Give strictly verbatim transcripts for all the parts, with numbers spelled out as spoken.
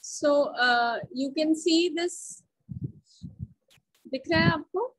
So you can see this, दिख रहा है आपको?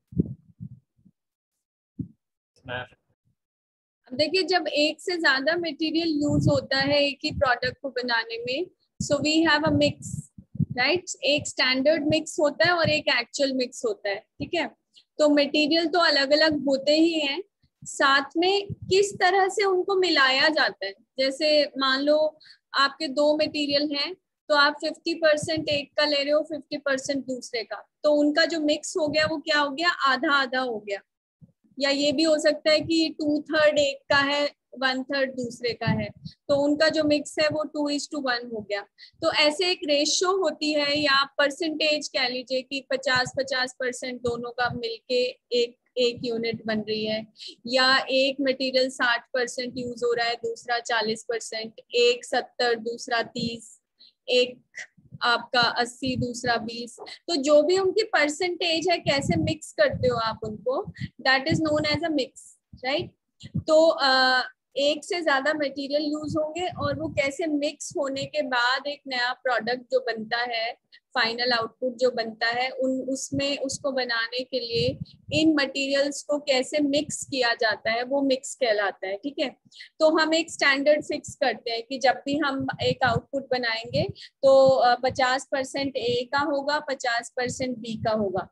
अब देखिए, जब एक से ज्यादा मटेरियल यूज होता है एक ही प्रोडक्ट को बनाने में, so we have a mix, right? एक स्टैंडर्ड मिक्स होता है और एक एक्चुअल मिक्स होता है, ठीक है? तो मटेरियल तो अलग अलग होते ही हैं, साथ में किस तरह से उनको मिलाया जाता है। जैसे मान लो आपके दो मटेरियल हैं, तो आप फिफ्टी परसेंट एक का ले रहे हो, फिफ्टी परसेंट दूसरे का, तो उनका जो मिक्स हो गया वो क्या हो गया? आधा आधा हो गया। या ये भी हो सकता है कि टू थर्ड एक का है, वन थर्ड दूसरे का है, तो उनका जो मिक्स है वो टू इज टू वन हो गया। तो ऐसे एक रेशियो होती है, या परसेंटेज कह लीजिए कि पचास पचास परसेंट दोनों का मिलके एक एक यूनिट बन रही है, या एक मटेरियल साठ परसेंट यूज हो रहा है, दूसरा चालीस परसेंट, एक सत्तर, दूसरा तीस, एक आपका अस्सी, दूसरा बीस। तो जो भी उनकी परसेंटेज है, कैसे मिक्स करते हो आप उनको, that is known as a mix, right? तो uh, एक से ज्यादा मटेरियल यूज होंगे और वो कैसे मिक्स होने के बाद एक नया प्रोडक्ट जो बनता है, फाइनल आउटपुट जो बनता है, उन उसमें उसको बनाने के लिए इन मटेरियल्स को कैसे मिक्स किया जाता है, वो मिक्स कहलाता है, ठीक है? तो हम एक स्टैंडर्ड फिक्स करते हैं कि जब भी हम एक आउटपुट बनाएंगे तो पचास परसेंट ए का होगा, पचास परसेंट बी का होगा,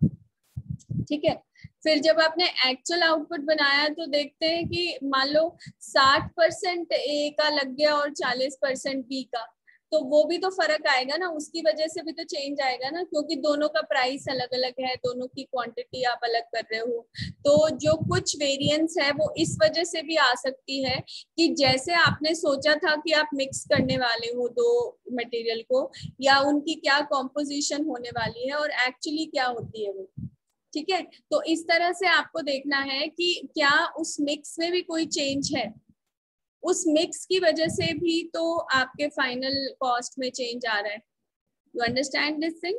ठीक है? फिर जब आपने एक्चुअल आउटपुट बनाया तो देखते हैं कि मान लो साठ परसेंट ए का लग गया और चालीस परसेंट बी का, तो वो भी तो फर्क आएगा ना, उसकी वजह से भी तो चेंज आएगा ना, क्योंकि दोनों का प्राइस अलग अलग है, दोनों की क्वांटिटी आप अलग कर रहे हो। तो जो कुछ वेरिएंस है वो इस वजह से भी आ सकती है कि जैसे आपने सोचा था कि आप मिक्स करने वाले हो दो मटेरियल को, या उनकी क्या कॉम्पोजिशन होने वाली है और एक्चुअली क्या होती है वो, ठीक है? तो इस तरह से आपको देखना है कि क्या उस मिक्स में भी कोई चेंज है, उस मिक्स की वजह से भी तो आपके फाइनल कॉस्ट में चेंज आ रहा है। You understand this thing?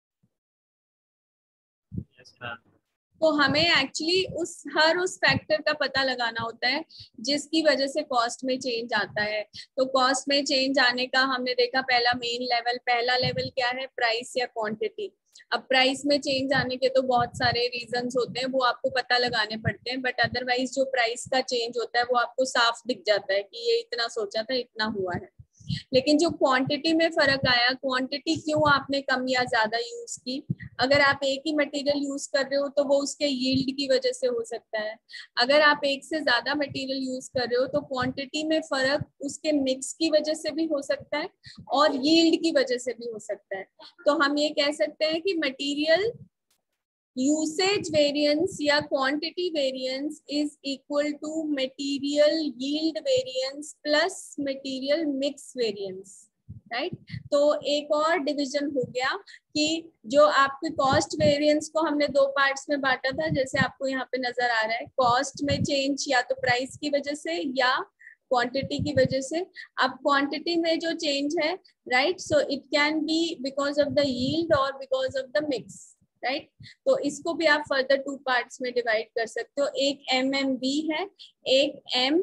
तो हमें एक्चुअली उस हर उस फैक्टर का पता लगाना होता है जिसकी वजह से कॉस्ट में चेंज आता है। तो कॉस्ट में चेंज आने का हमने देखा पहला मेन लेवल, पहला लेवल क्या है? प्राइस या क्वांटिटी। अब प्राइस में चेंज आने के तो बहुत सारे रीजंस होते हैं, वो आपको पता लगाने पड़ते हैं, बट अदरवाइज जो प्राइस का चेंज होता है वो आपको साफ दिख जाता है कि ये इतना सोचा था, इतना हुआ है। लेकिन जो क्वांटिटी में फर्क आया, क्वांटिटी क्यों आपने कम या ज्यादा यूज की? अगर आप एक ही मटेरियल यूज कर रहे हो तो वो उसके यील्ड की वजह से हो सकता है। अगर आप एक से ज्यादा मटेरियल यूज कर रहे हो तो क्वांटिटी में फर्क उसके मिक्स की वजह से भी हो सकता है और यील्ड की वजह से भी हो सकता है। तो हम ये कह सकते हैं कि मटेरियल यूसेज वेरिएंस या quantity variance is equal to material yield variance plus material mix variance, right? तो एक और डिवीजन हो गया कि जो आपके कॉस्ट वेरिएंस को हमने दो पार्ट्स में बांटा था, जैसे आपको यहाँ पे नजर आ रहा है, कॉस्ट में चेंज या तो प्राइस की वजह से या क्वांटिटी की वजह से। अब क्वांटिटी में जो चेंज है, right, so it can be because of the yield और because of the mix, right right? तो इसको भी आप फर्दर टू पार्ट्स में डिवाइड कर सकते हो, एक एम एम बी है, एक एम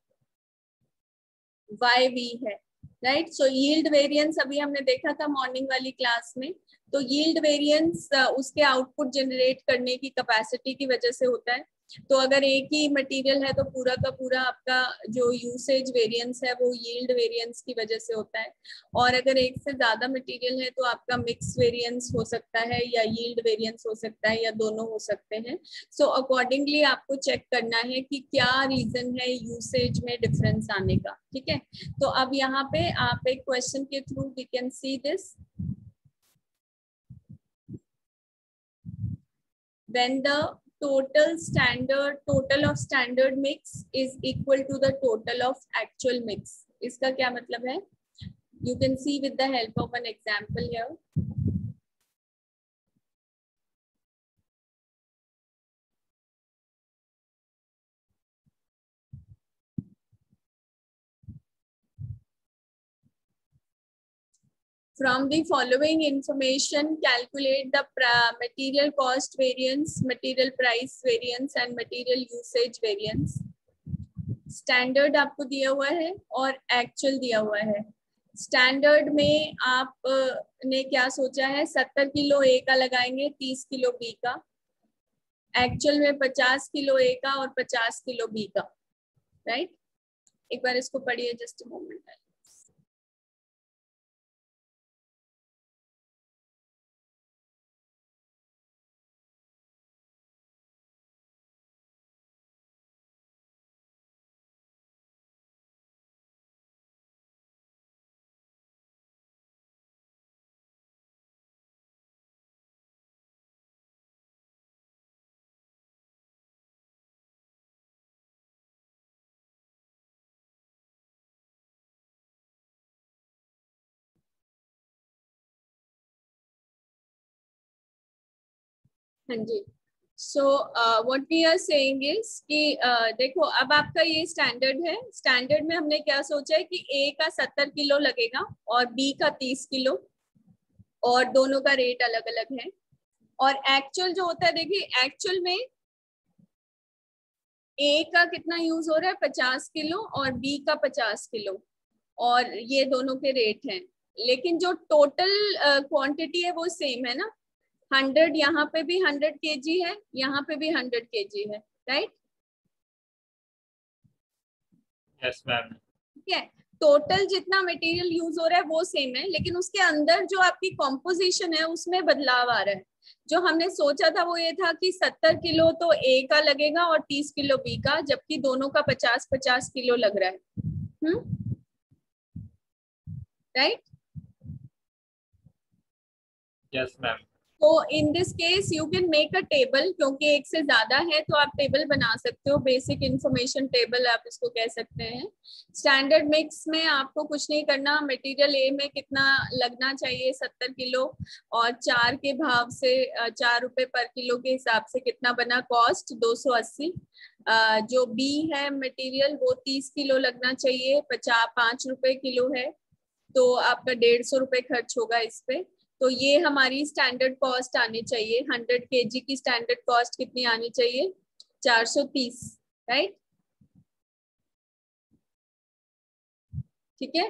वाई वी है, राइट? सो यील्ड वेरिएंस अभी हमने देखा था मॉर्निंग वाली क्लास में, तो यील्ड वेरिएंस उसके आउटपुट जनरेट करने की कैपेसिटी की वजह से होता है। तो अगर एक ही मटेरियल है तो पूरा का पूरा आपका जो यूसेज वेरिएंस है वो यील्ड वेरिएंस की वजह से होता है, और अगर एक से ज्यादा मटेरियल है तो आपका मिक्स वेरिएंस हो सकता है या यील्ड वेरिएंस हो सकता है या दोनों हो सकते हैं। सो so, अकॉर्डिंगली आपको चेक करना है कि क्या रीजन है यूसेज में डिफरेंस आने का, ठीक है? तो अब यहाँ पे आप एक क्वेश्चन के through we can see this, when the total standard total of standard mix is equal to the total of actual mix. इसका क्या मतलब है? You can see with the help of an example here. From the following information, calculate the material cost variance, material price variance and material usage variance. Standard आपको दिया हुआ है और actual दिया हुआ है। स्टैंडर्ड में आप ने क्या सोचा है, सत्तर किलो ए का लगाएंगे, तीस किलो बी का। एक्चुअल में पचास किलो ए का और पचास किलो बी का, राइट। एक बार इसको पढ़िए, जस्ट अ मोमेंट। हाँ जी। So what we are saying is कि uh, देखो, अब आपका ये स्टैंडर्ड है। स्टैंडर्ड में हमने क्या सोचा है कि ए का सत्तर किलो लगेगा और बी का तीस किलो, और दोनों का रेट अलग अलग है। और एक्चुअल जो होता है, देखिए एक्चुअल में ए का कितना यूज हो रहा है, पचास किलो, और बी का पचास किलो, और ये दोनों के रेट हैं। लेकिन जो टोटल क्वांटिटी uh, है वो सेम है ना। हंड्रेड यहाँ पे भी हंड्रेड केजी है, यहाँ पे भी हंड्रेड केजी है, राइट। Yes ma'am. ठीक है, टोटल जितना मटेरियल यूज हो रहा है वो सेम है, लेकिन उसके अंदर जो आपकी कॉम्पोजिशन है उसमें बदलाव आ रहा है। जो हमने सोचा था वो ये था कि सत्तर किलो तो ए का लगेगा और तीस किलो बी का, जबकि दोनों का पचास पचास किलो लग रहा है, हम्म, राइट। Yes ma'am. तो in this case you can make a table, क्योंकि एक से ज्यादा है तो आप टेबल बना सकते हो, बेसिक इंफॉर्मेशन टेबल आप इसको कह सकते हैं। स्टैंडर्ड मिक्स में आपको कुछ नहीं करना, मटेरियल ए में कितना लगना चाहिए सत्तर किलो, और चार के भाव से चार रुपए पर किलो के हिसाब से कितना बना कॉस्ट, दो सौ अस्सी। जो बी है मटेरियल वो तीस किलो लगना चाहिए, पचास पाँच रुपए किलो है, तो आपका डेढ़ सौ रुपए खर्च होगा इस पे। तो ये हमारी स्टैंडर्ड कॉस्ट आनी चाहिए। हंड्रेड केजी की स्टैंडर्ड कॉस्ट कितनी आनी चाहिए, चार सौ तीस, राइट। ठीक है।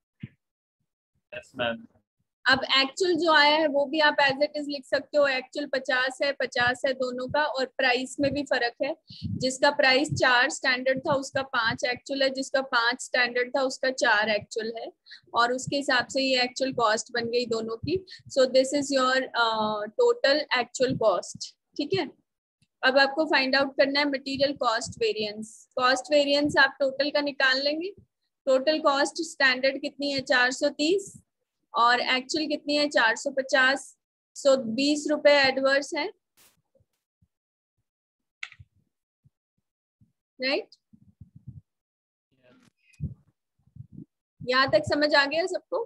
Yes ma'am. अब एक्चुअल जो आया है वो भी आप एज इट इज लिख सकते हो। एक्चुअल पचास है, पचास है दोनों का, और प्राइस में भी फर्क है। जिसका प्राइस चार स्टैंडर्ड था उसका पांच एक्चुअल है, जिसका पांच स्टैंडर्ड था उसका चार एक्चुअल है, और उसके हिसाब से ये एक्चुअल कॉस्ट बन गई दोनों की। So this is your total actual cost. ठीक है। अब आपको फाइंड आउट करना है material cost variance. Cost variance आप टोटल का निकाल लेंगे। टोटल कॉस्ट स्टैंडर्ड कितनी है, चार सौ तीस, और एक्चुअल कितनी है, चार सौ पचास। सो बीस रुपए एडवर्स है, राइट। यहाँ तक समझ आ गया सबको?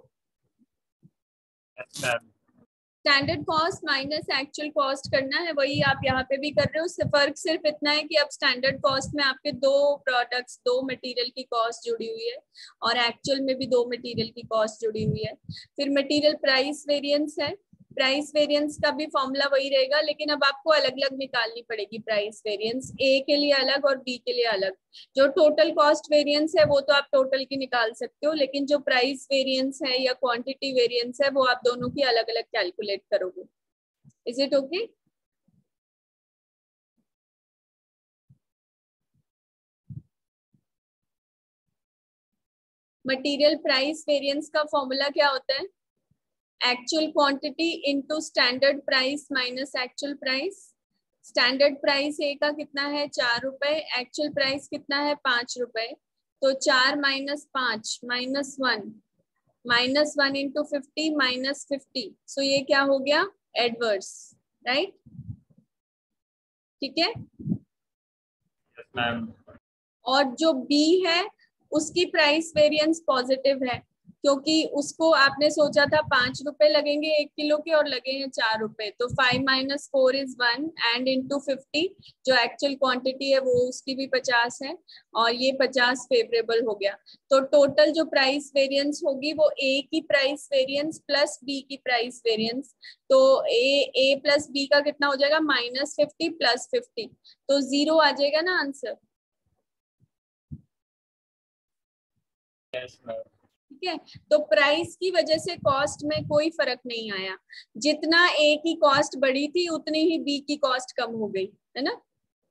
Yes ma'am. Standard cost minus actual cost करना है, वही आप यहाँ पे भी कर रहे हो। उससे फर्क सिर्फ इतना है कि अब स्टैंडर्ड कॉस्ट में आपके दो प्रोडक्ट्स, दो मटेरियल की कॉस्ट जुड़ी हुई है, और एक्चुअल में भी दो मटेरियल की कॉस्ट जुड़ी हुई है। फिर मटेरियल प्राइस वेरिएंस है। प्राइस वेरिएंस का भी फॉर्मूला वही रहेगा, लेकिन अब आपको अलग अलग निकालनी पड़ेगी प्राइस वेरिएंस, ए के लिए अलग और बी के लिए अलग। जो टोटल कॉस्ट वेरिएंस है वो तो आप टोटल की निकाल सकते हो, लेकिन जो प्राइस वेरिएंस है या क्वांटिटी वेरिएंस है वो आप दोनों की अलग अलग कैलकुलेट करोगे। Is it okay? Material price variance का फॉर्मूला क्या होता है, actual quantity into standard price minus actual price. Standard price A का कितना है, चार रुपए, एक्चुअल प्राइस कितना है, पांच रुपए। तो चार माइनस पांच minus one, minus one into fifty minus fifty. So ये क्या हो गया, एडवर्स, राइट। ठीक है। Yes ma'am. और जो बी है उसकी प्राइस वेरिएंस पॉजिटिव है, क्योंकि उसको आपने सोचा था पांच रुपए लगेंगे एक किलो के, और लगे हैं चार रुपए। तो five minus four is one, and into fifty, जो एक्चुअल क्वांटिटी है वो उसकी भी पचास है, और ये पचास फेवरेबल हो गया। तो टोटल जो प्राइस वेरिएंस होगी वो ए की प्राइस वेरिएंस प्लस बी की प्राइस वेरिएंस। तो ए ए प्लस बी का कितना हो जाएगा, माइनस फिफ्टी प्लस फिफ्टी, तो जीरो आ जाएगा ना आंसर। Yes ma'am. ठीक है। तो प्राइस की वजह से कॉस्ट में कोई फर्क नहीं आया, जितना ए की कॉस्ट बढ़ी थी उतनी ही बी की कॉस्ट कम हो गई, है ना।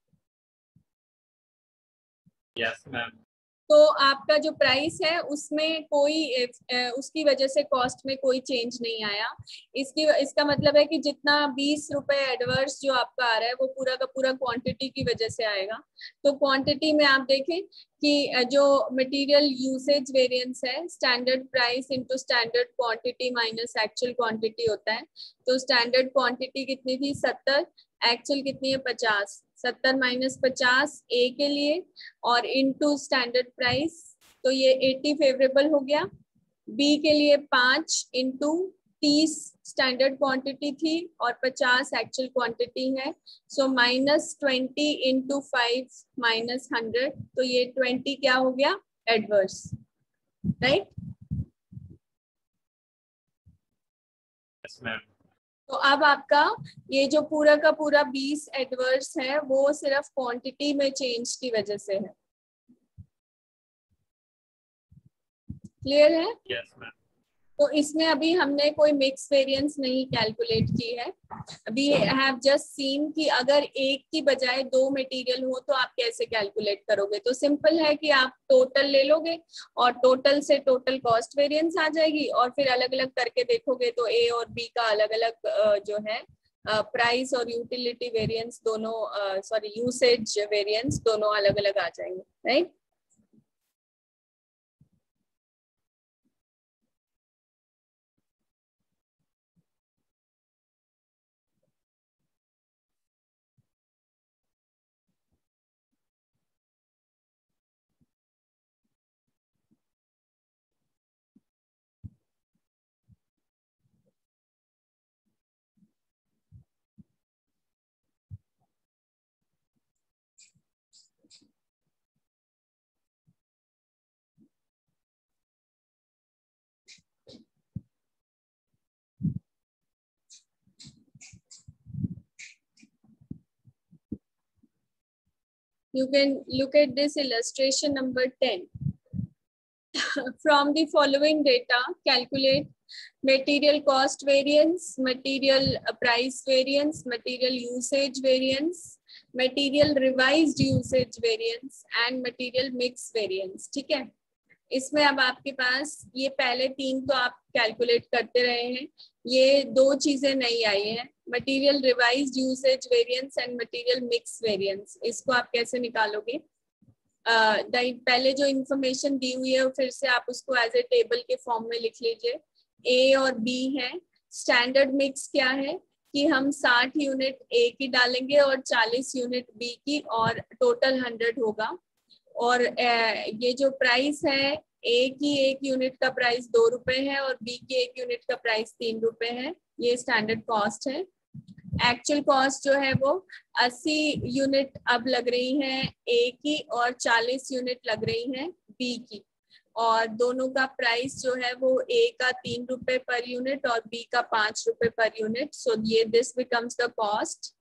Yes ma'am. तो आपका जो प्राइस है उसमें कोई उसकी वजह से कॉस्ट में कोई चेंज नहीं आया। इसकी इसका मतलब है कि जितना बीस रुपए एडवर्स जो आपका आ रहा है वो पूरा का पूरा क्वांटिटी की वजह से आएगा। तो क्वांटिटी में आप देखें कि जो मटेरियल यूसेज वेरिएंस है, standard price into standard quantity minus actual quantity होता है। तो स्टैंडर्ड क्वांटिटी कितनी थी, सत्तर, एक्चुअल कितनी है, पचास। सत्तर माइनस पचास ए के लिए और इनटू स्टैंडर्ड प्राइस, तो ये अस्सी फेवरेबल हो गया। बी के लिए पांच इंटू तीस स्टैंडर्ड क्वांटिटी थी और पचास एक्चुअल क्वांटिटी है। So minus twenty into five minus hundred, तो ये ट्वेंटी क्या हो गया, एडवर्स, राइट। Yes ma'am. तो अब आपका ये जो पूरा का पूरा बीस एडवर्स है वो सिर्फ क्वांटिटी में चेंज की वजह से है। क्लियर है? Yes ma'am. तो इसमें अभी हमने कोई मिक्स वेरिएंस नहीं कैलकुलेट की है। अभी हैव जस्ट सीन कि अगर एक की बजाय दो मटेरियल हो तो आप कैसे कैलकुलेट करोगे। तो सिंपल है कि आप टोटल ले लोगे और टोटल से टोटल कॉस्ट वेरिएंस आ जाएगी और फिर अलग अलग करके देखोगे तो ए और बी का अलग अलग जो है प्राइस और यूटिलिटी वेरिएंस दोनों, सॉरी यूसेज वेरिएंस दोनों अलग अलग आ जाएंगे, right. You can look at this illustration number ten. From the following data, calculate material cost variance, material price variance, material usage variance, material revised usage variance and material mix variance. ठीक है, इसमें अब आपके पास ये पहले तीन तो आप कैलकुलेट करते रहे हैं, ये दो चीजें नहीं आई हैं, material revised usage variance and material mix variance. इसको आप कैसे निकालोगे? uh, पहले जो इंफॉर्मेशन दी हुई है फिर से आप उसको एज ए टेबल के फॉर्म में लिख लीजिए। ए और बी है, स्टैंडर्ड मिक्स क्या है कि हम साठ यूनिट ए की डालेंगे और चालीस यूनिट बी की और टोटल हंड्रेड होगा। और ये जो प्राइस है, ए की एक यूनिट का प्राइस दो रुपए है और बी की एक यूनिट का प्राइस तीन रुपए है, ये स्टैंडर्ड कॉस्ट है। एक्चुअल कॉस्ट जो है वो अस्सी यूनिट अब लग रही है ए की और चालीस यूनिट लग रही है बी की, और दोनों का प्राइस जो है वो ए का तीन रुपए पर यूनिट और बी का पांच रुपए पर यूनिट। सो ये this becomes the cost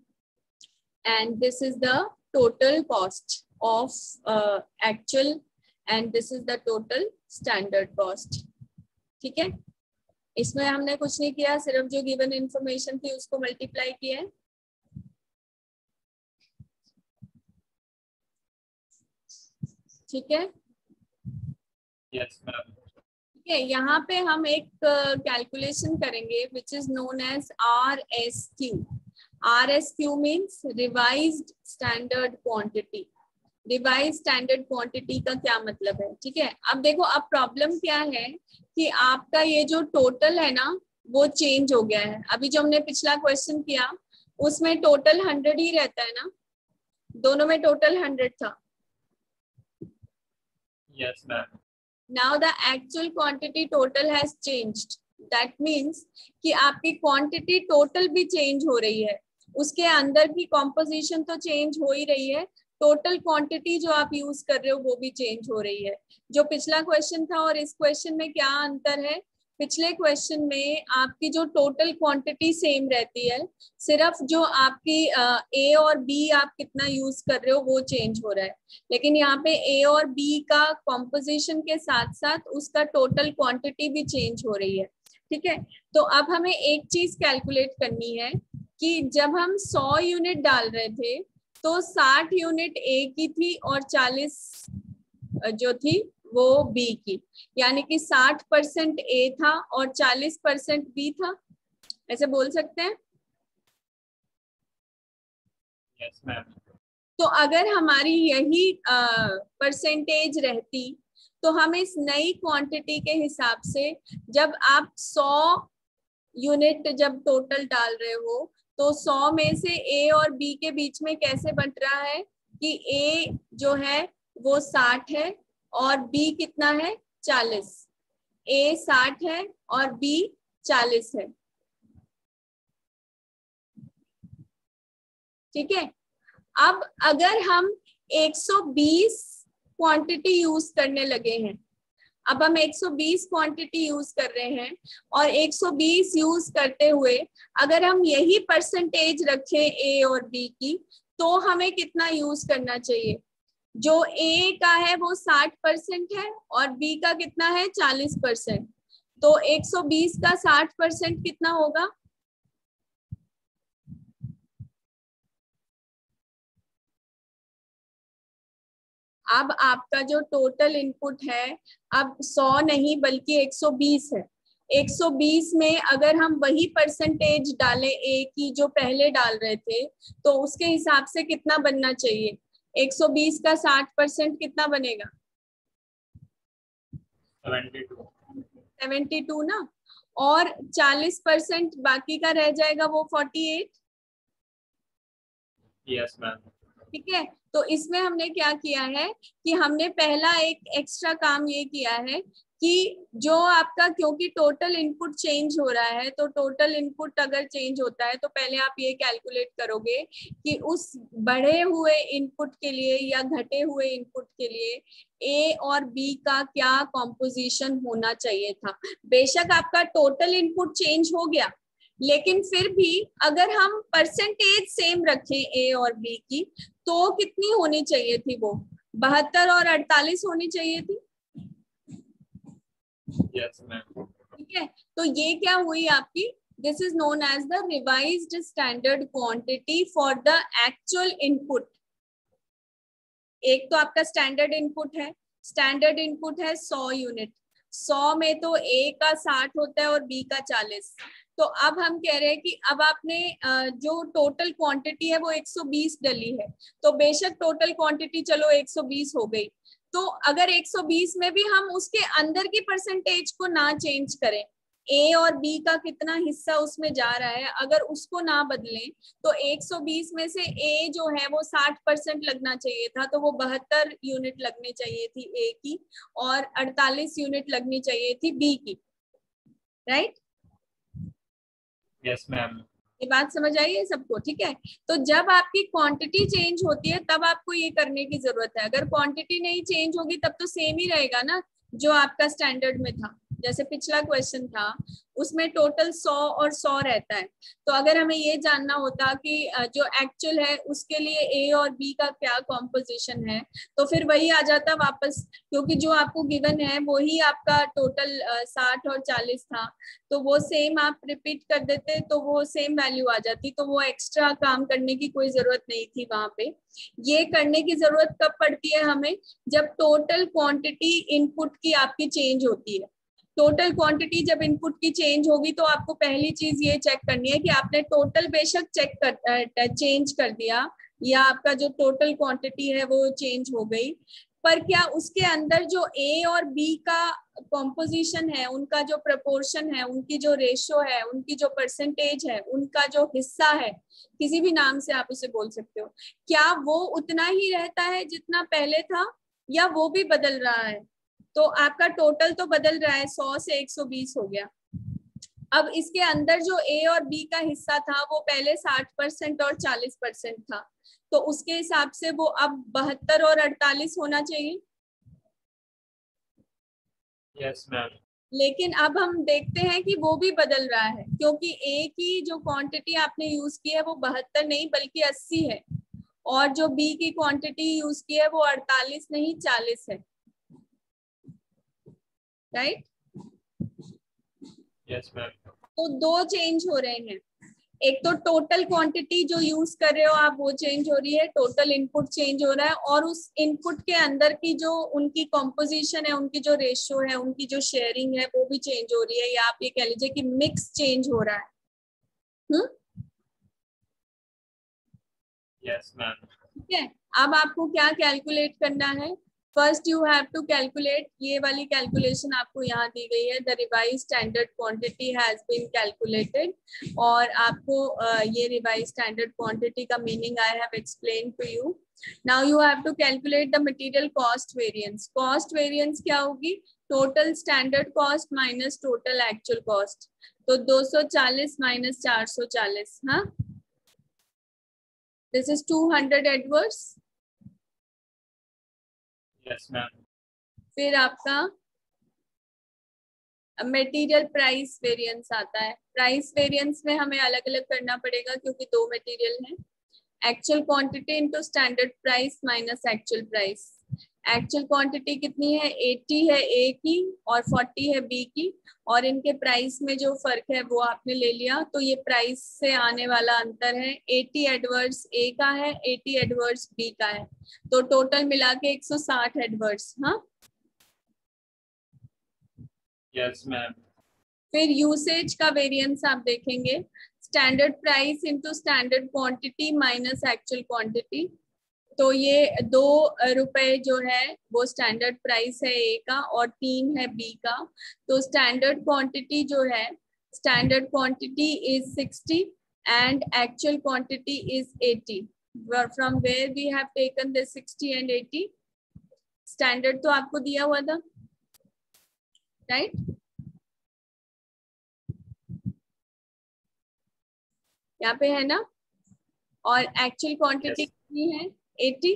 and this is the total cost of uh, actual and this is the total standard cost। ठीक है, इसमें हमने कुछ नहीं किया, सिर्फ जो गिवन इंफॉर्मेशन थी उसको मल्टीप्लाई किया है। ठीक है, यस मैम। ठीक है, यहाँ पे हम एक कैलकुलेशन uh, करेंगे which is known as R S Q. R S Q means revised standard quantity. Revise standard quantity का क्या मतलब है? ठीक है, अब देखो, अब प्रॉब्लम क्या है कि आपका ये जो टोटल है ना वो चेंज हो गया है। अभी जो हमने पिछला क्वेश्चन किया उसमें टोटल हंड्रेड ही रहता है ना, दोनों में टोटल हंड्रेड था। Yes ma'am. Now the actual quantity total has changed, that means कि आपकी क्वांटिटी टोटल भी चेंज हो रही है, उसके अंदर की कॉम्पोजिशन तो चेंज हो ही रही है, टोटल क्वांटिटी जो आप यूज कर रहे हो वो भी चेंज हो रही है। जो पिछला क्वेश्चन था और इस क्वेश्चन में क्या अंतर है पिछले क्वेश्चन में आपकी जो टोटल क्वांटिटी सेम रहती है, सिर्फ जो आपकी ए और बी आप कितना यूज कर रहे हो वो चेंज हो रहा है, लेकिन यहाँ पे ए और बी का कॉम्पोजिशन के साथ साथ उसका टोटल क्वांटिटी भी चेंज हो रही है। ठीक है, तो अब हमें एक चीज कैलकुलेट करनी है कि जब हम सौ यूनिट डाल रहे थे तो साठ यूनिट ए की थी और चालीस जो थी वो बी की, यानी कि साठ परसेंट ए था और चालीस परसेंट बी था, ऐसे बोल सकते हैं। Yes ma'am. तो अगर हमारी यही परसेंटेज रहती तो हम इस नई क्वांटिटी के हिसाब से जब आप सौ यूनिट जब टोटल डाल रहे हो तो सौ में से ए और बी के बीच में कैसे बंट रहा है कि ए जो है वो साठ है और बी कितना है, चालीस। ए साठ है और बी चालीस है। ठीक है, अब अगर हम एक सौ बीस क्वांटिटी यूज करने लगे हैं, अब हम एक सौ बीस क्वांटिटी यूज कर रहे हैं और एक सौ बीस यूज करते हुए अगर हम यही परसेंटेज रखें ए और बी की तो हमें कितना यूज करना चाहिए? जो ए का है वो साठ परसेंट है और बी का कितना है, चालीस परसेंट। तो एक सौ बीस का साठ परसेंट कितना होगा? अब आपका जो टोटल इनपुट है अब सौ नहीं बल्कि एक सौ बीस है। एक सौ बीस में अगर हम वही परसेंटेज डालें ए की जो पहले डाल रहे थे तो उसके हिसाब से कितना बनना चाहिए? एक सौ बीस का साठ परसेंट कितना बनेगा? सेवेंटी टू ना, और चालीस परसेंट बाकी का रह जाएगा वो फोर्टी एट। Yes ma'am. ठीक है, तो इसमें हमने क्या किया है कि हमने पहला एक एक्स्ट्रा काम ये किया है कि जो आपका, क्योंकि टोटल इनपुट चेंज हो रहा है तो टोटल इनपुट अगर चेंज होता है तो पहले आप ये कैलकुलेट करोगे कि उस बढ़े हुए इनपुट के लिए या घटे हुए इनपुट के लिए ए और बी का क्या कॉम्पोजिशन होना चाहिए था। बेशक आपका टोटल इनपुट चेंज हो गया लेकिन फिर भी अगर हम परसेंटेज सेम रखें ए और बी की तो कितनी होनी चाहिए थी? वो बहत्तर और अड़तालीस होनी चाहिए थी। Yes ma'am. ठीक है, तो ये क्या हुई आपकी, this is known as the revised standard quantity for the actual input. एक तो आपका स्टैंडर्ड इनपुट है, स्टैंडर्ड इनपुट है सौ यूनिट, सौ में तो ए का साठ होता है और बी का चालीस। तो अब हम कह रहे हैं कि अब आपने जो टोटल क्वांटिटी है वो एक सौ बीस डली है, तो बेशक टोटल क्वांटिटी चलो एक सौ बीस हो गई, तो अगर एक सौ बीस में भी हम उसके अंदर की परसेंटेज को ना चेंज करें, ए और बी का कितना हिस्सा उसमें जा रहा है अगर उसको ना बदलें तो एक सौ बीस में से ए जो है वो साठ परसेंट लगना चाहिए था, तो वो बहत्तर यूनिट लगनी चाहिए थी ए की और अड़तालीस यूनिट लगनी चाहिए थी बी की। राइट? Yes ma'am. ये बात समझ आई है सबको? ठीक है, तो जब आपकी क्वांटिटी चेंज होती है तब आपको ये करने की जरूरत है। अगर क्वांटिटी नहीं चेंज होगी तब तो सेम ही रहेगा ना जो आपका स्टैंडर्ड में था। जैसे पिछला क्वेश्चन था उसमें टोटल सौ और सौ रहता है, तो अगर हमें ये जानना होता कि जो एक्चुअल है उसके लिए ए और बी का क्या कॉम्पोजिशन है तो फिर वही आ जाता वापस, क्योंकि जो आपको गिवन है वही आपका टोटल साठ और चालीस था, तो वो सेम आप रिपीट कर देते तो वो सेम वैल्यू आ जाती, तो वो एक्स्ट्रा काम करने की कोई जरूरत नहीं थी वहां पे। ये करने की जरूरत कब पड़ती है हमें? जब टोटल क्वांटिटी इनपुट की आपकी चेंज होती है। टोटल क्वांटिटी जब इनपुट की चेंज होगी तो आपको पहली चीज ये चेक करनी है कि आपने टोटल बेशक चेक कर चेंज कर दिया या आपका जो टोटल क्वांटिटी है वो चेंज हो गई, पर क्या उसके अंदर जो ए और बी का कॉम्पोजिशन है, उनका जो प्रपोर्शन है, उनकी जो रेशो है, उनकी जो परसेंटेज है, उनका जो हिस्सा है, किसी भी नाम से आप उसे बोल सकते हो, क्या वो उतना ही रहता है जितना पहले था या वो भी बदल रहा है? तो आपका टोटल तो बदल रहा है, सौ से एक सौ बीस हो गया। अब इसके अंदर जो ए और बी का हिस्सा था वो पहले साठ परसेंट और चालीस परसेंट था, तो उसके हिसाब से वो अब बहत्तर और अड़तालीस होना चाहिए। Yes ma'am. लेकिन अब हम देखते हैं कि वो भी बदल रहा है, क्योंकि ए की जो क्वांटिटी आपने यूज की है वो बहत्तर नहीं बल्कि अस्सी है, और जो बी की क्वांटिटी यूज की है वो अड़तालीस नहीं चालीस है, राइट? Yes ma'am. तो दो चेंज हो रहे हैं, एक तो टोटल क्वांटिटी जो यूज कर रहे हो आप वो चेंज हो रही है, टोटल इनपुट चेंज हो रहा है, और उस इनपुट के अंदर की जो उनकी कॉम्पोजिशन है, उनकी जो रेशियो है, उनकी जो शेयरिंग है वो भी चेंज हो रही है, या आप ये कह लीजिए कि मिक्स चेंज हो रहा है। Hmm, yes ma'am. ठीक है। अब आपको क्या कैलकुलेट करना है? First you have to calculate, ये वाली कैलकुलेशन आपको यहाँ दी गई है, the revise standard quantity has been calculated, और आपको uh, ये रिवाइज स्टैंडर्ड क्वांटिटी का meaning I have explain to you. Now you have to calculate the material cost variance. Cost variance क्या होगी? Total standard cost minus total actual cost, तो दो सौ चालीस माइनस चार सौ चालीस, हाँ, this is two hundred adverse. Yes ma'am. फिर आपका मटेरियल प्राइस वेरिएंस आता है। प्राइस वेरिएंस में हमें अलग अलग करना पड़ेगा क्योंकि दो मटेरियल हैं। Actual quantity into standard price minus actual price. Actual quantity कितनी है? अस्सी है ए की और चालीस है बी की, और इनके प्राइस में जो फर्क है वो आपने ले लिया, तो ये प्राइस से आने वाला अंतर है। अस्सी एडवर्स ए का है, अस्सी एडवर्स बी का है, तो टोटल मिला के एक सौ साठ एडवर्स। हाँ, यस मैम। फिर यूसेज का वेरिएंस आप देखेंगे, standard price into standard quantity minus actual quantity, तो ये दो रुपए जो है वो स्टैंडर्ड प्राइस है ए का और तीन है बी का, तो स्टैंडर्ड क्वांटिटी जो है, standard quantity is sixty and actual quantity is eighty, from where we have taken the sixty and eighty. Standard तो आपको दिया हुआ था, राइट right? यहाँ पे है ना, और एक्चुअल क्वांटिटी Yes. कितनी है? अस्सी।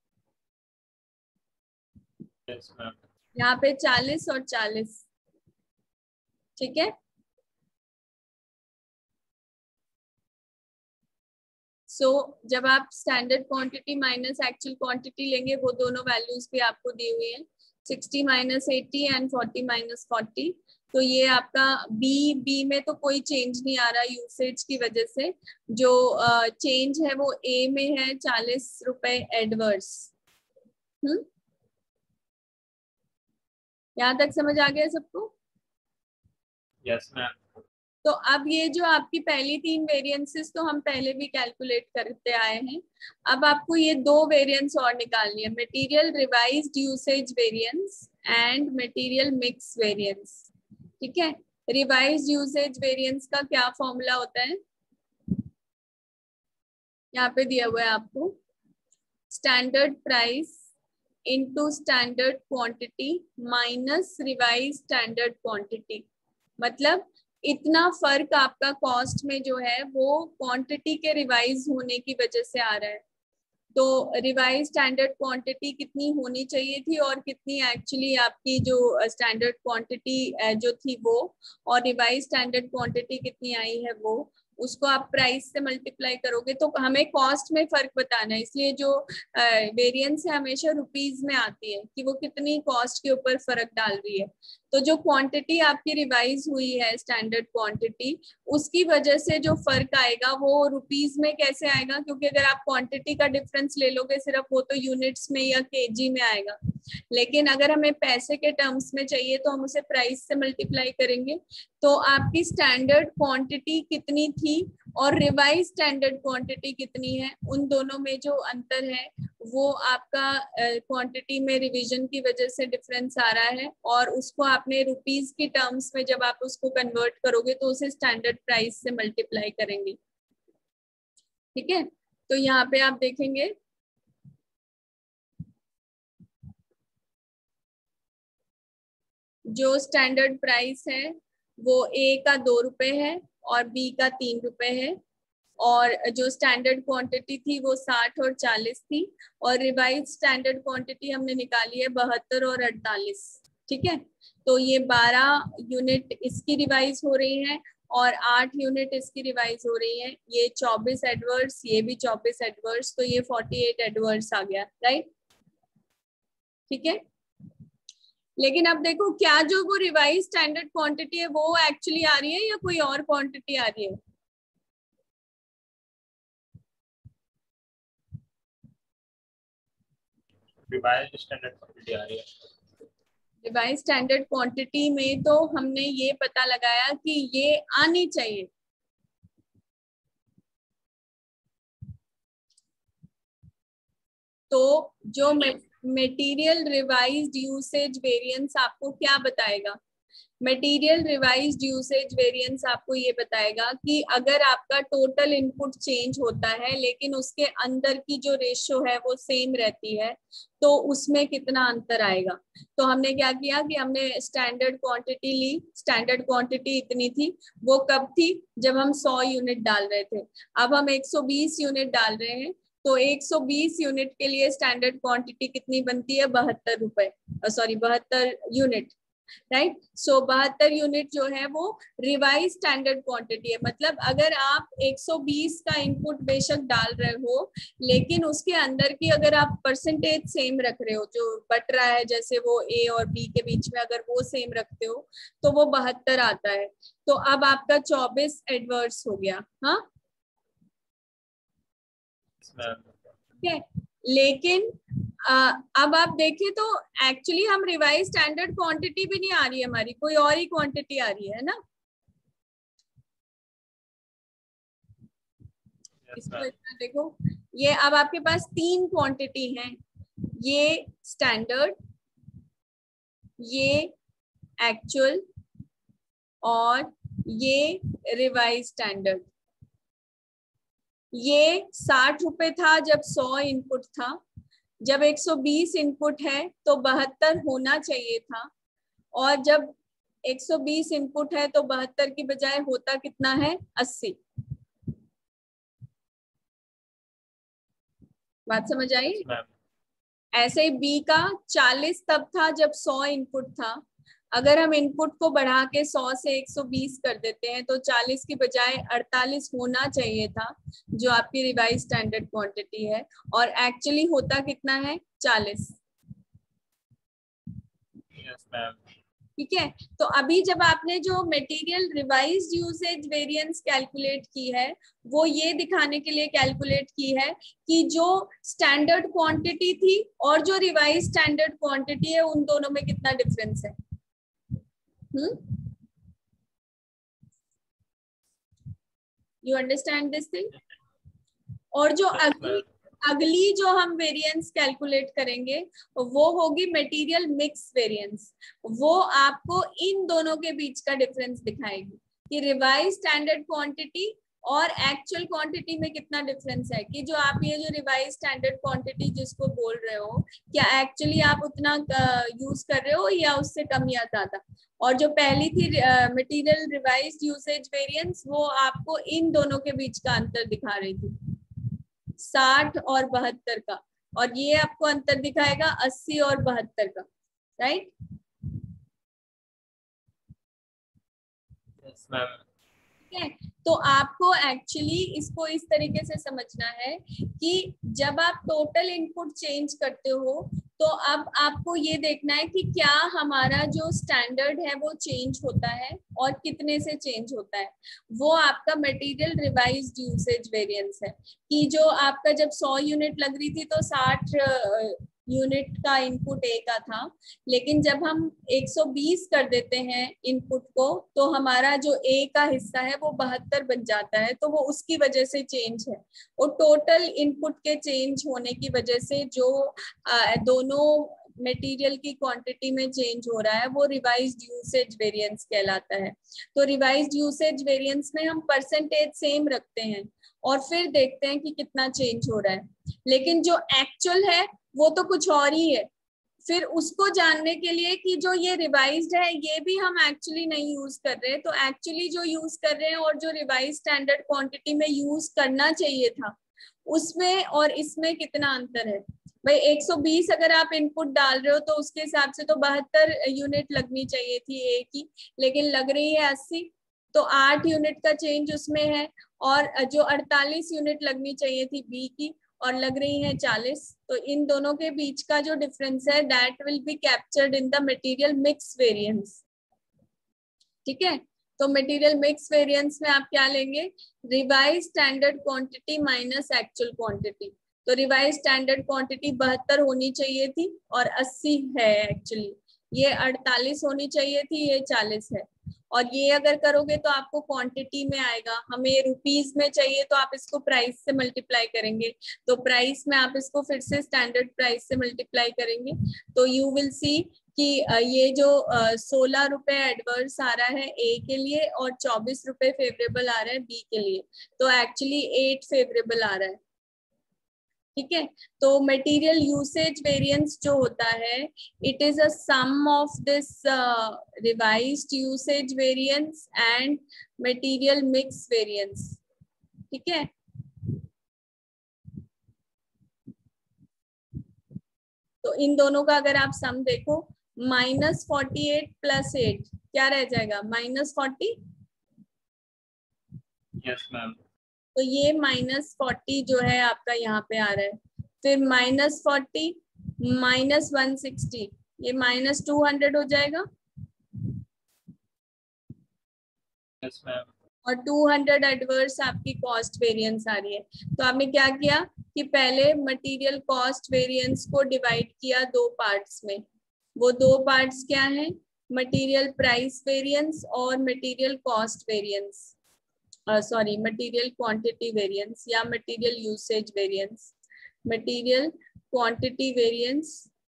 Yes ma'am. यहाँ पे चालीस और चालीस, ठीक है। सो so, जब आप standard quantity minus actual quantity लेंगे, वो दोनों वैल्यूज भी आपको दी हुई है, sixty minus eighty and forty minus forty, तो ये आपका बी बी में तो कोई चेंज नहीं आ रहा यूसेज की वजह से, जो चेंज uh, है वो ए में है, चालीस रुपए एडवर्स। हम्म, यहाँ तक समझ आ गया सबको? Yes ma'am. तो अब ये जो आपकी पहली तीन वेरिएंसेस तो हम पहले भी कैलकुलेट करते आए हैं, अब आपको ये दो वेरिएंस और निकालनी है, material revised usage variance and material mix variance, ठीक है। रिवाइज्ड यूसेज वेरिएंस का क्या फॉर्मूला होता है? यहाँ पे दिया हुआ है आपको, standard price into standard quantity minus revise standard quantity, मतलब इतना फर्क आपका कॉस्ट में जो है वो क्वांटिटी के रिवाइज होने की वजह से आ रहा है। तो रिवाइज स्टैंडर्ड क्वांटिटी कितनी होनी चाहिए थी और कितनी एक्चुअली आपकी जो स्टैंडर्ड क्वांटिटी जो थी वो, और रिवाइज स्टैंडर्ड क्वांटिटी कितनी आई है वो, उसको आप प्राइस से मल्टीप्लाई करोगे तो हमें कॉस्ट में फर्क बताना है, इसलिए जो वेरिएंस है हमेशा रुपीज में आती है कि वो कितनी कॉस्ट के ऊपर फर्क डाल रही है। तो जो क्वांटिटी आपकी रिवाइज हुई है स्टैंडर्ड क्वांटिटी, उसकी वजह से जो फर्क आएगा वो रुपीज में कैसे आएगा, क्योंकि अगर आप क्वांटिटी का डिफरेंस ले लोगे सिर्फ, वो तो यूनिट्स में या केजी में आएगा, लेकिन अगर हमें पैसे के टर्म्स में चाहिए तो हम उसे प्राइस से मल्टीप्लाई करेंगे। तो आपकी स्टैंडर्ड क्वांटिटी कितनी थी और रिवाइज स्टैंडर्ड क्वांटिटी कितनी है, उन दोनों में जो अंतर है वो आपका क्वांटिटी uh, में रिवीजन की वजह से डिफरेंस आ रहा है, और उसको आपने रुपीस की टर्म्स में जब आप उसको कन्वर्ट करोगे तो उसे स्टैंडर्ड प्राइस से मल्टीप्लाई करेंगे, ठीक है। तो यहाँ पे आप देखेंगे जो स्टैंडर्ड प्राइस है वो ए का दो रुपए है और बी का तीन रुपए है, और जो स्टैंडर्ड क्वांटिटी थी वो साठ और चालीस थी, और रिवाइज स्टैंडर्ड क्वांटिटी हमने निकाली है बहत्तर और अड़तालीस, ठीक है, तो ये बारह यूनिट इसकी रिवाइज हो रही है और आठ यूनिट इसकी रिवाइज हो रही है। ये चौबीस एडवर्स, ये भी चौबीस एडवर्स, तो ये अड़तालीस एडवर्स आ गया, राइट। ठीक है, लेकिन अब देखो क्या जो वो रिवाइज स्टैंडर्ड क्वांटिटी है वो एक्चुअली आ रही है या कोई और क्वांटिटी आ रही है? रिवाइज्ड स्टैंडर्ड क्वांटिटी आ रही है। रिवाइज स्टैंडर्ड क्वांटिटी में तो हमने ये पता लगाया कि ये आनी चाहिए। तो जो मटेरियल रिवाइज्ड यूसेज वेरिएंस आपको क्या बताएगा? मटेरियल रिवाइज्ड यूसेज वेरिएंस आपको ये बताएगा कि अगर आपका टोटल इनपुट चेंज होता है लेकिन उसके अंदर की जो रेशियो है वो सेम रहती है तो उसमें कितना अंतर आएगा। तो हमने क्या किया कि हमने स्टैंडर्ड क्वांटिटी ली, स्टैंडर्ड क्वांटिटी इतनी थी, वो कब थी? जब हम सौ यूनिट डाल रहे थे। अब हम एक सौ बीस यूनिट डाल रहे हैं, तो एक सौ बीस यूनिट के लिए स्टैंडर्ड क्वांटिटी कितनी बनती है? बहत्तर रुपए, सॉरी बहत्तर यूनिट, राइट। सो बहत्तर यूनिट जो है वो रिवाइज स्टैंडर्ड क्वांटिटी है। मतलब अगर आप एक सौ बीस का इनपुट बेशक डाल रहे हो लेकिन उसके अंदर की अगर आप परसेंटेज सेम रख रहे हो, जो बट रहा है जैसे वो ए और बी के बीच में अगर वो सेम रखते हो तो वो बहत्तर आता है। तो अब आपका चौबीस एडवर्स हो गया। हाँ ठीक है, लेकिन आ, अब आप देखें तो एक्चुअली हम रिवाइज स्टैंडर्ड क्वांटिटी भी नहीं आ रही है हमारी, कोई और ही क्वांटिटी आ रही है ना। इसको इतना देखो, ये अब आपके पास तीन क्वांटिटी हैं, ये स्टैंडर्ड, ये एक्चुअल और ये रिवाइज स्टैंडर्ड। ये साठ रुपए था जब सौ इनपुट था, जब एक सौ बीस इनपुट है तो बहत्तर होना चाहिए था, और जब एक सौ बीस इनपुट है तो बहत्तर की बजाय होता कितना है? अस्सी। बात समझ आई? ऐसे ही बी का चालीस तब था जब सौ इनपुट था, अगर हम इनपुट को बढ़ा के सौ से एक सौ बीस कर देते हैं तो चालीस की बजाय अड़तालीस होना चाहिए था, जो आपकी रिवाइज स्टैंडर्ड क्वांटिटी है, और एक्चुअली होता कितना है? चालीस। Yes ma'am. ठीक है, तो अभी जब आपने जो material revised usage variance calculate की है वो ये दिखाने के लिए कैलकुलेट की है कि जो स्टैंडर्ड क्वांटिटी थी और जो रिवाइज स्टैंडर्ड क्वांटिटी है उन दोनों में कितना डिफरेंस है। Hmm, you understand this thing? और जो yes, अगली अगली जो हम वेरिएंस कैलकुलेट करेंगे वो होगी मटेरियल मिक्स वेरिएंस। वो आपको इन दोनों के बीच का डिफरेंस दिखाएगी कि रिवाइज स्टैंडर्ड क्वांटिटी और एक्चुअल क्वांटिटी में कितना डिफरेंस है, कि जो आप ये जो रिवाइज स्टैंडर्ड क्वांटिटी जिसको बोल रहे हो क्या एक्चुअली आप उतना यूज कर रहे हो या उससे कम या ज्यादा। और जो पहली थी मटेरियल रिवाइज यूसेज वेरिएंस वो आपको इन दोनों के बीच का अंतर दिखा रही थी, साठ और बहत्तर का, और ये आपको अंतर दिखाएगा अस्सी और बहत्तर का, राइट। yes, ma'am. ठीक है, तो आपको एक्चुअली इसको इस तरीके से समझना है कि जब आप टोटल इनपुट चेंज करते हो तो अब आपको ये देखना है कि क्या हमारा जो स्टैंडर्ड है वो चेंज होता है और कितने से चेंज होता है। वो आपका मटेरियल रिवाइज्ड यूसेज वेरिएंस है कि जो आपका जब सौ यूनिट लग रही थी तो साठ यूनिट का इनपुट ए का था, लेकिन जब हम एक सौ बीस कर देते हैं इनपुट को तो हमारा जो ए का हिस्सा है वो बहत्तर बन जाता है, तो वो उसकी वजह से चेंज है। और टोटल इनपुट के चेंज होने की वजह से जो आ, दोनों मटेरियल की क्वांटिटी में चेंज हो रहा है वो रिवाइज्ड यूसेज वेरिएंस कहलाता है। तो रिवाइज्ड यूसेज वेरिएंस में हम परसेंटेज सेम रखते हैं और फिर देखते हैं कि कितना चेंज हो रहा है, लेकिन जो एक्चुअल है वो तो कुछ और ही है। फिर उसको जानने के लिए कि जो ये रिवाइज्ड है ये भी हम एक्चुअली नहीं यूज कर रहे, तो एक्चुअली जो यूज कर रहे हैं और जो रिवाइज स्टैंडर्ड क्वांटिटी में यूज करना चाहिए था उसमें और इसमें कितना अंतर है। भाई एक सौ बीस अगर आप इनपुट डाल रहे हो तो उसके हिसाब से तो बहत्तर यूनिट लगनी चाहिए थी ए की, लेकिन लग रही है अस्सी, तो आठ यूनिट का चेंज उसमें है। और जो अड़तालीस यूनिट लगनी चाहिए थी बी की और लग रही है चालीस, तो इन दोनों के बीच का जो डिफरेंस है that will be captured in the material mix variance. ठीक है, तो मटेरियल मिक्स वेरिएंस में आप क्या लेंगे, revise standard quantity minus actual quantity. तो रिवाइज स्टैंडर्ड क्वांटिटी बहत्तर होनी चाहिए थी और अस्सी है एक्चुअली, ये अड़तालीस होनी चाहिए थी, ये चालीस है। और ये अगर करोगे तो आपको क्वांटिटी में आएगा, हमें रुपीस में चाहिए तो आप इसको प्राइस से मल्टीप्लाई करेंगे, तो प्राइस में आप इसको फिर से स्टैंडर्ड प्राइस से मल्टीप्लाई करेंगे, तो यू विल सी कि ये जो सोलह रुपए एडवर्स आ रहा है ए के लिए और चौबीस रुपए फेवरेबल आ रहा है बी के लिए, तो एक्चुअली एट फेवरेबल आ रहा है। ठीक है, तो मटेरियल यूसेज वेरिएंस जो होता है it is a sum of this revised usage variance and material mix variance. ठीक है, तो इन दोनों का अगर आप सम देखो, minus forty eight plus eight क्या रह जाएगा, माइनस फोर्टी। Yes ma'am. तो ये माइनस फोर्टी जो है आपका यहाँ पे आ रहा है, फिर minus forty minus one sixty, ये माइनस टू हंड्रेड हो जाएगा। Yes ma'am. और टू हंड्रेड एडवर्स आपकी कॉस्ट वेरिएंस आ रही है। तो आपने क्या किया कि पहले मटेरियल कॉस्ट वेरिएंस को डिवाइड किया दो पार्ट्स में, वो दो पार्ट्स क्या हैं, मटेरियल प्राइस वेरिएंस और material cost variance, sorry material quantity variance या material usage variance. Material quantity variance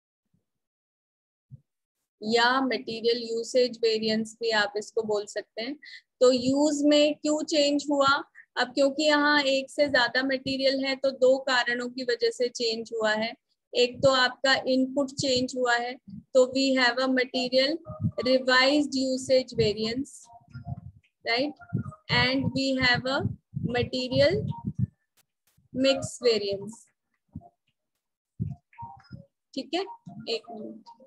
या मटेरियल यूसेज वेरिएंस भी आप इसको बोल सकते हैं। तो यूज में क्यों चेंज हुआ, अब क्योंकि यहाँ एक से ज्यादा मटेरियल है तो दो कारणों की वजह से चेंज हुआ है। एक तो आपका इनपुट चेंज हुआ है, तो we have a material revised usage variance, right, and we have a material mix variance. ठीक है, एक मिनट।